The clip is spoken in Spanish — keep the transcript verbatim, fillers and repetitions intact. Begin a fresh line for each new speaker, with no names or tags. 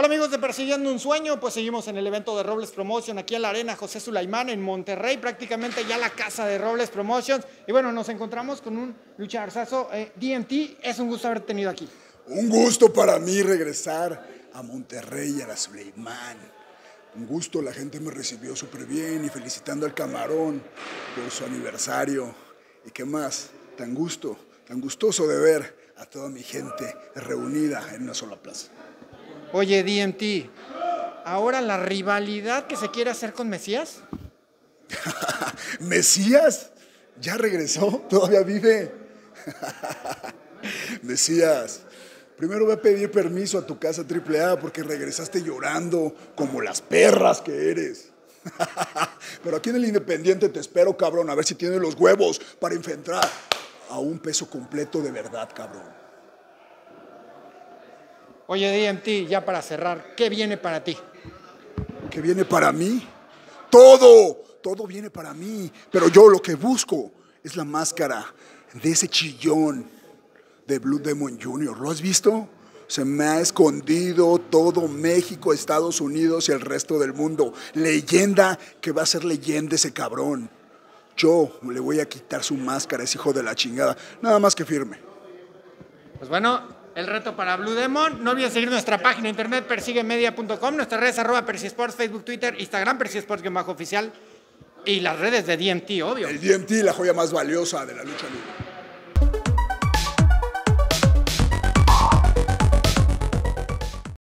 Hola amigos de Persiguiendo un Sueño, pues seguimos en el evento de Robles Promotion aquí en la Arena José Sulaimán en Monterrey, prácticamente ya la casa de Robles Promotions. Y bueno, nos encontramos con un luchadorzazo, eh, D M T, es un gusto haberte tenido aquí.
Un gusto para mí regresar a Monterrey y a la Sulaimán. Un gusto, la gente me recibió súper bien y felicitando al Camarón por su aniversario. ¿Y qué más? Tan gusto, tan gustoso de ver a toda mi gente reunida en una sola plaza.
Oye, D M T, ¿ahora la rivalidad que se quiere hacer con Mesías?
¿Mesías? ¿Ya regresó? ¿Todavía vive? Mesías, primero voy a pedir permiso a tu casa triple A porque regresaste llorando como las perras que eres. Pero aquí en el Independiente te espero, cabrón, a ver si tienes los huevos para enfrentar a un peso completo de verdad, cabrón.
Oye, D M T, ya para cerrar, ¿qué viene para ti?
¿Qué viene para mí? Todo, todo viene para mí. Pero yo lo que busco es la máscara de ese chillón de Blue Demon junior ¿Lo has visto? Se me ha escondido todo México, Estados Unidos y el resto del mundo. Leyenda que va a ser leyenda ese cabrón. Yo le voy a quitar su máscara a ese hijo de la chingada. Nada más que firme.
Pues bueno, el reto para Blue Demon. No olvides seguir nuestra página de internet persiguemedia punto com, nuestras redes arroba Persisports, Facebook, Twitter, Instagram, Persisports-oficial y las redes de D M T, obvio.
El D M T, la joya más valiosa de la lucha libre.